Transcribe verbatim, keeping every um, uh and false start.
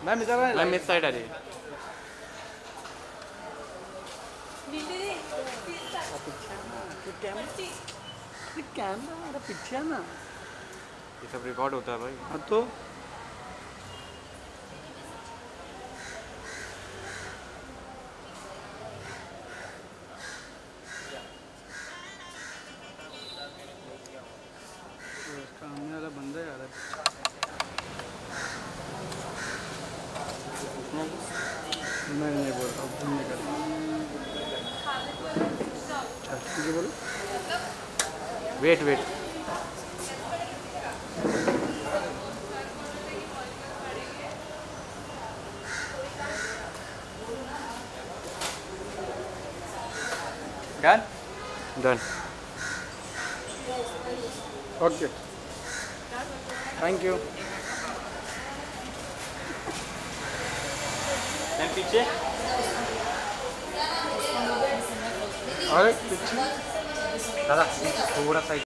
Ma'am इधर आइए। Ma'am इस साइड आ जाइए। कैमरा पीछे है ना, ये सब रिकॉर्ड होता है भाई। हाँ तो सामने वाला बंदा यार मैं नहीं बोल रहा हूँ, घूमने का ठीक है बोलो। Wait wait done done. Okay thank you. पीछे अरे पीछे दादा थोड़ा सा